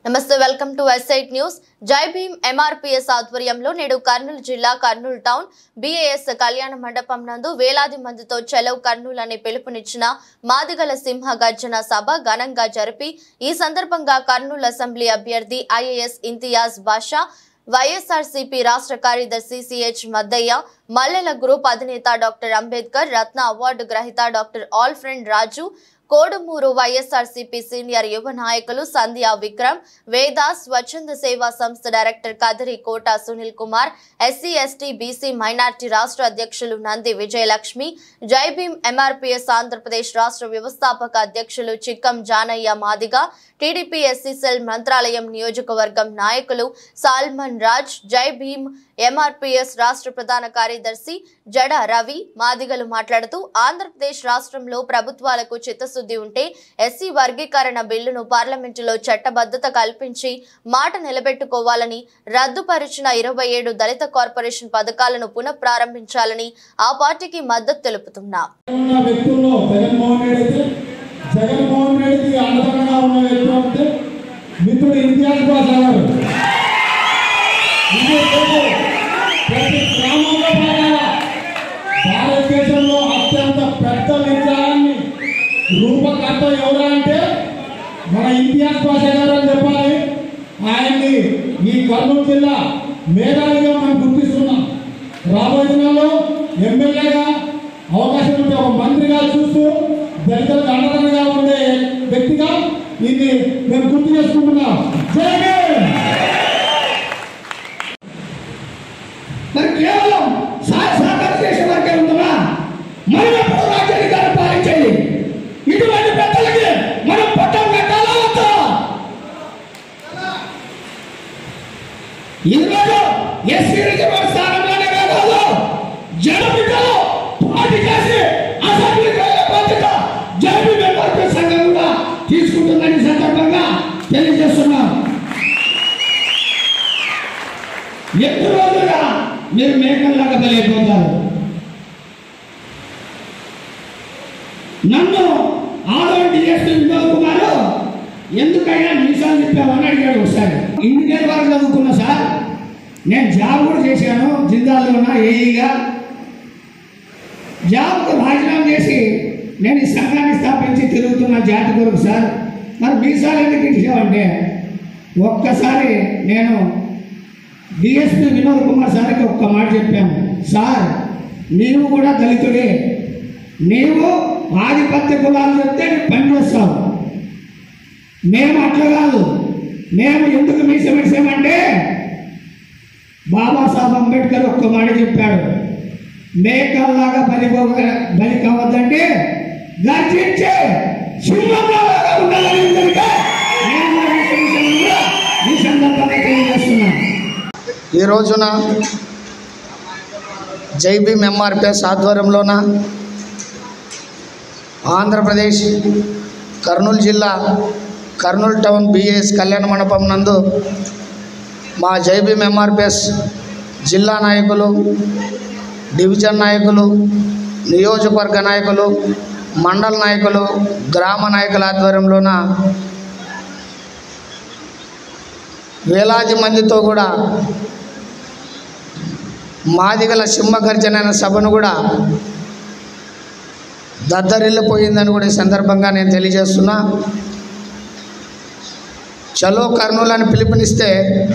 నమస్తే welcome to ఎస్ఐట్ news. జై Bhim MRPS ఆధ్వర్యంలో నేడు కర్నూలు జిల్లా కర్నూలు టౌన్ బీఏఎస్ కళ్యాణ మండపం నందు వేలాది మందితో చలో కర్నూలు అనే పిలుపునిచ్చిన మాదిగల సింహ గర్జన సభ ఘనంగా జరిపి ఈ సందర్భంగా కర్నూలు అసెంబ్లీ అభ్యర్థి ఐఏఎస్ ఇంతియాజ్ బాషా, వైఎస్ఆర్సీపీ రాష్ట్ర కార్యదర్శి సిహెచ్ మద్దయ్య, మల్లెల గ్రూప్ అధినేత డాక్టర్ అంబేద్కర్ రత్న అవార్డు గ్రహీత doctor Alfred Raju, Kodumur YSRCP senior యువ నాయకులు సంధ్యా విక్రమ్, వేదాస్, స్వచ్ఛంద సేవా సంస్థ director Kadiri Kota Sunil Kumar, SC ST BC minority రాష్ట్ర అధ్యక్షులు నంది విజయలక్ష్మి, జై భీమ్ ఎంఆర్పీఎస్ ఆంధ్రప్రదేశ్ రాష్ట్ర వ్యవస్థాపక అధ్యక్షులు Chikkam Janaiah Madiga, TDP SC cell Mantralayam నియోజకవర్గం నాయకులు సాల్మన్ రాజ్, జై భీమ్ ఎంఆర్పీఎస్ రాష్ట్ర ప్రధాన కార్యదర్శి జడ రవి మాదిగలు మాట్లాడుతూ ఆంధ్రప్రదేశ్ రాష్ట్రంలో ప్రభుత్వాలకు చిత్తశుద్ధి ఉంటే ఎస్సీ వర్గీకరణ బిల్లును పార్లమెంటులో చట్టబద్ధత కల్పించి మాట నిలబెట్టుకోవాలని, రద్దుపరిచిన 27 దళిత కార్పొరేషన్ పథకాలను పునఃప్రారంభించాలని ఆ పార్టీకి మద్దతు తెలుపుతున్నారు. జగన్మోహన్ రెడ్డికి అండదండగా ఉన్న వ్యక్తి అంటే మిత్రుడు ఇంతియాజ్ బాషా గారు. ప్రతి గ్రామంలో భారతదేశంలో అత్యంత పెద్ద విగ్రహాన్ని రూపకర్త ఎవరు అంటే మన ఇంతియాజ్ బాషా గారు అని చెప్పాలి. ఆయన్ని ఈ కర్నూలు జిల్లా మేధావిగా మనం గుర్తిస్తున్నాం. రాబోయే దినాల్లో ఎమ్మెల్యేగా అవకాశం ఉంటే ఒక మంత్రిగా చూస్తూ దళితులకు అండదండగా ఉండే వ్యక్తిగా ఇది మేము గుర్తు చేసుకుంటున్నాం. మరి కేవలం సహకార చేసే వరకే ఉంటున్నా మనం ఎప్పుడు రాజ్యాధికారం పాలించేది. ఇటువంటి పెద్దలకి మనం పట్టం కట్టాలా వద్దా? ఈరోజు ఎస్సీ రిజర్వ్ స్థానంలోనే కాదు జనబిడ్డలు పార్టీ చేసి అసెంబ్లీకి వెళ్ళే బాధ్యత జై భీమ్ ఎంఆర్పీఎస్ సంఘం కూడా తీసుకుంటుందని సందర్భంగా తెలియజేస్తున్నాం. ఎన్ని రోజులుగా మీరు మేకల్లాగా బలైపోతారు. నన్ను ఆదోని డిఎస్పీ వినోద్ కుమార్ ఎందుకైనా నిమిషాలు చెప్పామని అడిగాడు. ఒకసారి ఇంజనీర్ వరకు చదువుకున్నా సార్, నేను జాబ్ కూడా చేశాను జిందాల్లో ఉన్న ఏఈగా. జాబ్కు రాజీనామా చేసి నేను ఈ సంఘాన్ని స్థాపించి తిరుగుతున్న జాతి కొరకు సార్. మరి మీసాలు ఎందుకు ఇచ్చామంటే ఒక్కసారి నేను డిఎస్పీ వినోద్ కుమార్ సార్కి ఒక్క మాట చెప్పాను. సార్, నీవు కూడా దళితుడే, నీవు ఆధిపత్య కులాలు చెప్తే పని చేస్తావు. మేము అట్లా కాదు. మేము ఎందుకు మీసమెడిసామంటే బాబాసాహెబ్ అంబేద్కర్ ఒక్క మాట చెప్పాడు, మేకల్లాగా బలి కావద్దంటే గర్జించే సింహంలాగా ఉండాలని ఈ సందర్భంగా తెలియజేస్తున్నాను. ఈ రోజున జై భీమ్ ఎంఆర్పీఎస్ ఆధ్వర్యంలోన ఆంధ్రప్రదేశ్ కర్నూలు జిల్లా కర్నూలు టౌన్ బీఏఎస్ కళ్యాణ మండపం నందు మా జై భీమ్ ఎంఆర్పీఎస్ జిల్లా నాయకులు, డివిజన్ నాయకులు, నియోజకవర్గ నాయకులు, మండల నాయకులు, గ్రామ నాయకుల ఆధ్వర్యంలోన వేలాది మందితో కూడా మాదిగల సింహగర్జన సభను కూడా దద్దరిల్లిపోయిందని కూడా ఈ సందర్భంగా నేను తెలియజేస్తున్నా. చలో కర్నూలు అని పిలుపునిస్తే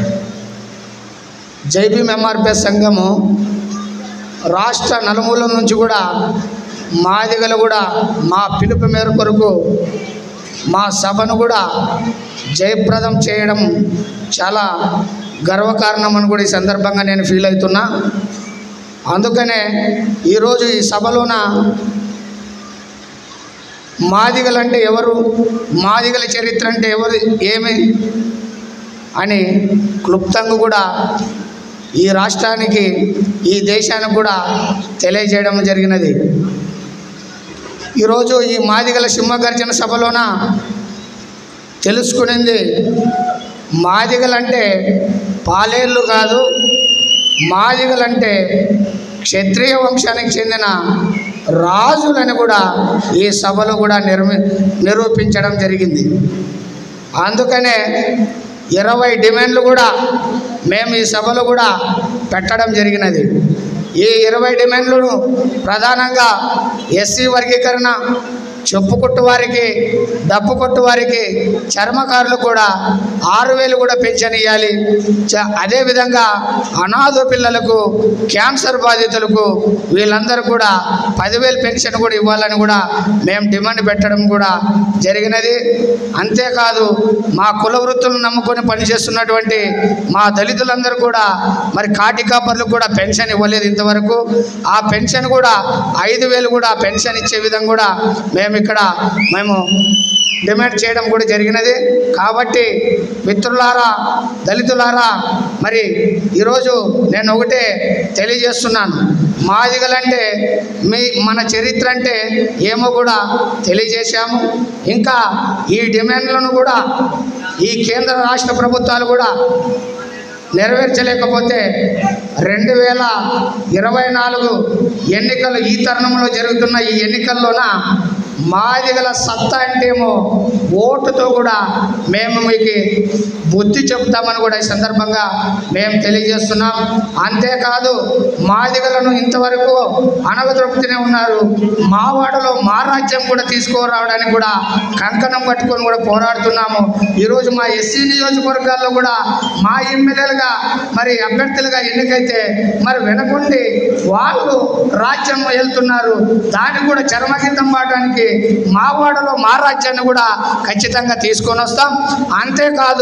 జై భీమ్ ఎంఆర్పీఎస్ సంఘము రాష్ట్ర నలుమూలల నుంచి కూడా మాదిగలు కూడా మా పిలుపు మేర కొరకు మా సభను కూడా జయప్రదం చేయడం చాలా గర్వకారణం అని కూడా ఈ సందర్భంగా నేను ఫీల్ అవుతున్నా. అందుకనే ఈరోజు ఈ సభలోన మాదిగలంటే ఎవరు, మాదిగల చరిత్ర అంటే ఎవరు, ఏమి అని క్లుప్తంగా కూడా ఈ రాష్ట్రానికి, ఈ దేశానికి కూడా తెలియజేయడం జరిగినది. ఈరోజు ఈ మాదిగల సింహగర్జన సభలోన తెలుసుకునింది, మాదిగలంటే పాలేర్లు కాదు, మాదిగలంటే క్షత్రియ వంశానికి చెందిన రాజులని కూడా ఈ సభలో కూడా నిరూపించడం జరిగింది. అందుకనే 20 డిమాండ్లు కూడా మేము ఈ సభలో కూడా పెట్టడం జరిగినది. ఈ 20 డిమాండ్లను ప్రధానంగా ఎస్సీ వర్గీకరణ, చెప్పు కొట్టు వారికి, డప్పు కొట్టు వారికి, చర్మకారులకు కూడా 6,000 కూడా పెన్షన్ ఇవ్వాలి. అదేవిధంగా అనాథ పిల్లలకు, క్యాన్సర్ బాధితులకు వీళ్ళందరూ కూడా 10,000 పెన్షన్ కూడా ఇవ్వాలని కూడా మేము డిమాండ్ పెట్టడం కూడా జరిగినది. అంతేకాదు మా కుల వృత్తులను నమ్ముకొని పనిచేస్తున్నటువంటి మా దళితులందరూ కూడా మరి కాటికాపర్లకు కూడా పెన్షన్ ఇవ్వలేదు ఇంతవరకు. ఆ పెన్షన్ కూడా 5,000 కూడా పెన్షన్ ఇచ్చే విధంగా కూడా మేము డిమాండ్ చేయడం కూడా జరిగినది. కాబట్టి మిత్రులారా, దళితులారా, మరి ఈరోజు నేను ఒకటే తెలియజేస్తున్నాను. మాదిగలంటే మన చరిత్ర అంటే ఏమో కూడా తెలియజేశాము. ఇంకా ఈ డిమాండ్లను కూడా ఈ కేంద్ర రాష్ట్ర ప్రభుత్వాలు కూడా నెరవేర్చలేకపోతే 2024 ఎన్నికలు ఈ తరుణంలో జరుగుతున్న ఈ ఎన్నికల్లోన మాదిగల సత్తా అంటేమో ఓటుతో కూడా మేము మీకు బుద్ధి చెప్తామని కూడా ఈ సందర్భంగా మేము తెలియజేస్తున్నాం. అంతేకాదు మాదిగలను ఇంతవరకు అణగదొక్కుతూనే ఉన్నారు. మావాడలో మా రాజ్యం కూడా తీసుకురావడానికి కూడా కంకణం కట్టుకొని కూడా పోరాడుతున్నాము. ఈరోజు మా ఎస్సీ నియోజకవర్గాల్లో కూడా మా ఎమ్మెల్యేలుగా మరి అభ్యర్థులుగా ఎన్నికైతే మరి వెనకుండి వాళ్ళు రాజ్యం వెళ్తున్నారు. దానికి కూడా చరమగీతం పాడడానికి మావాడలో మా రాజ్యాన్ని కూడా ఖచ్చితంగా తీసుకొని వస్తాం. అంతేకాదు